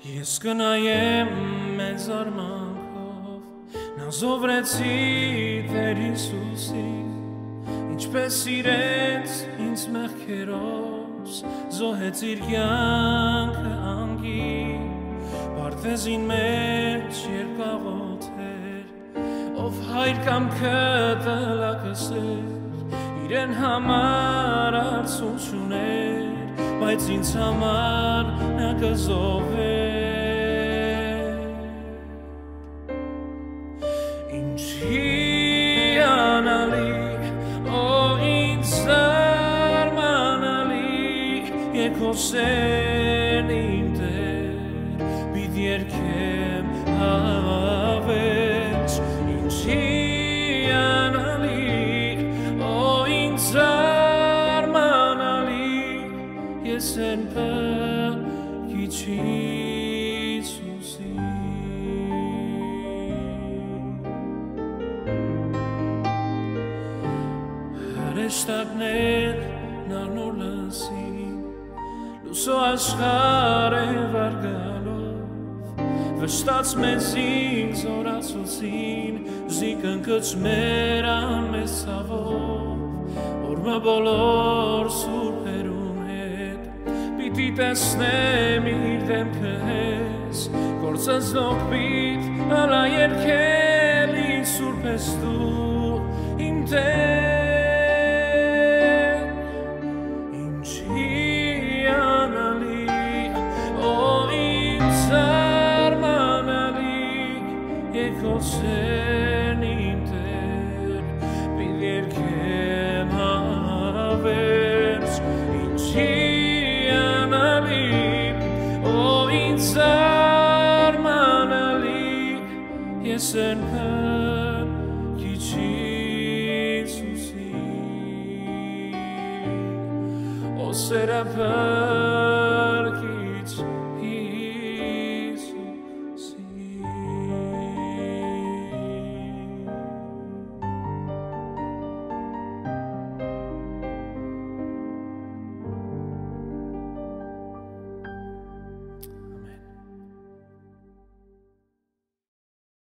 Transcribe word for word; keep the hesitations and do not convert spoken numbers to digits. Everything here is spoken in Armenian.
Ես կնայեմ մեծ արմանքով Նազովրեցի Տեր Հիսուսին Ինչպես իրենց ինձ մեղքերոս Զոհեց իր կյանքը անգին Պարտեզին մեջ երկաղոտ էր Ով հայր կամքը տլակս էր Իրեն համար արցուն չուներ Բայց ինձ համար նա կզոհեր Ինչի անալի, օ ինձ զարմանալի Եքոսեն իմ Տեր, պիտ երգեմ հավերժ Ինչի անալի, օ ինձ զարմանալի Ես են պկիչ Հիսուսի Հրեշտակներ նարնոր լսին Լուսո աշխար է վարգալով Վշտաց մեզին զորացուցին Զիկն կճմեր անմեզ ցավով Օրմը բոլոր սուրբերում հետ Պիտի տեսնեմ իր դեմքը հեզ Գործս նոկպիտ ալա երկել Ինչ սուրբ ես դու իմ Տեր Եքոսեն իմ Տեր, պիտ երգեմ հավերժ Ինչի անալի, օ ինձ զարմանալի Ես են պկիչ Հիսուսի Օ սերը